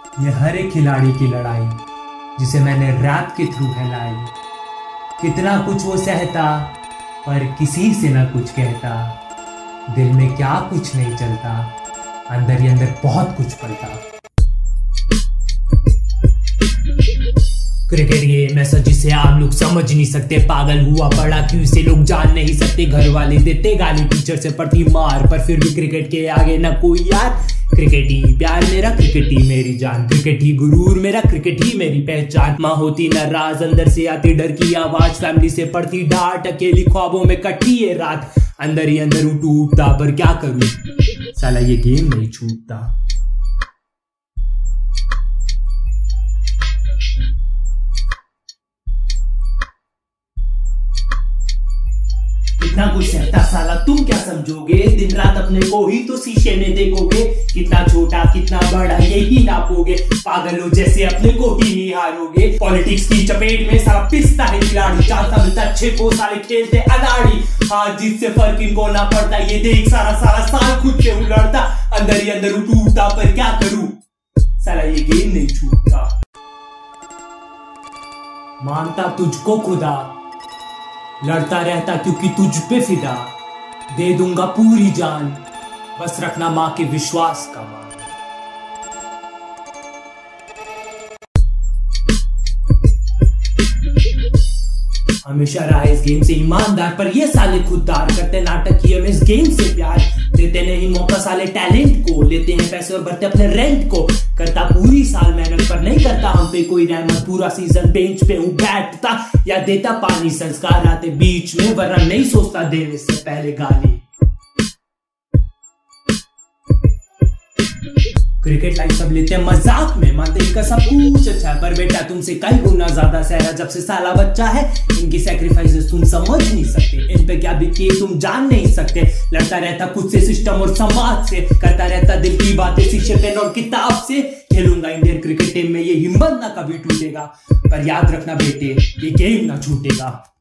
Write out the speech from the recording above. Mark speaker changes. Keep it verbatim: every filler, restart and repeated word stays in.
Speaker 1: ये हर एक खिलाड़ी की लड़ाई जिसे मैंने रैप के थ्रू हिलाई। कितना कुछ वो सहता पर किसी से ना कुछ कहता। दिल में क्या कुछ नहीं चलता, अंदर ही अंदर बहुत कुछ पलता। क्रिकेट गेम ऐसा जिसे आप लोग समझ नहीं सकते। पागल हुआ पड़ा क्यों इसे लोग जान नहीं सकते। घर वाले देते गाली, टीचर से पड़ती मार, पर फिर भी क्रिकेट के आगे ना कोई यार। क्रिकेट ही प्यार मेरा, क्रिकेट ही मेरी जान, क्रिकेट ही गुरूर मेरा, क्रिकेट ही मेरी पहचान। माँ होती नाराज, अंदर से आती डर की आवाज, फैमिली से पड़ती डांट, अकेली ख्वाबों में कटी ये रात। अंदर ही अंदर हूँ टूटता, पर क्या करूं साला ये गेम नहीं छूटता। कितना कुछ सहता साला तुम क्या समझोगे। दिन रात अपने को ही तो शीशे में देखोगे। कितना छोटा कितना बड़ा यही नापोगे। पागलों जैसे अपने को ही निहारोगे। पॉलिटिक्स की चपेट में साला पिसता है खिलाड़ी। चाहता मिलता अच्छे को साले खेलते अनाड़ी। हाथ जीत से फर्क इनको ना पड़ता। ये देख सारा सारा साल खुद से उलड़ता। अंदर ही अंदर टूटता, पर क्या करूं साला ये गेम नहीं छूटता। मानता तुझको खुदा, लड़ता रहता क्योंकि तुझ पे फिदा। दे दूंगा पूरी जान, बस रखना मां के विश्वास का मान। हमेशा रहा इस गेम से ईमानदार, पर ये साले खुददार करते नाटक ही हमें इस गेम से प्यार। देते नहीं मौका साले टैलेंट को, लेते हैं पैसे और भरते अपने रेंट को। करता पूरी साल मेहनत पर नहीं करता हम पे कोई रहमत। पूरा सीजन बेंच पे हूँ बैठता, या देता पानी संस्कार आते बीच में, वरना नहीं सोचता देने से पहले गाली। क्रिकेट लाइफ सब लेते हैं मजाक में, मानते इनका सब कुछ अच्छा है, पर बेटा तुमसे कई गुना ज्यादा सहरा जब से साला बच्चा है। इनकी सैक्रिफाइसेस तुम समझ नहीं सकते, इन पे क्या बीती है तुम जान नहीं सकते। लड़ता रहता खुद से सिस्टम और समाज से, करता रहता दिल की बातें शीशे पेन और किताब से। खेलूंगा इंडियन क्रिकेट टीम में, ये हिम्मत ना कभी टूटेगा, पर याद रखना बेटे ये गेम ना छूटेगा।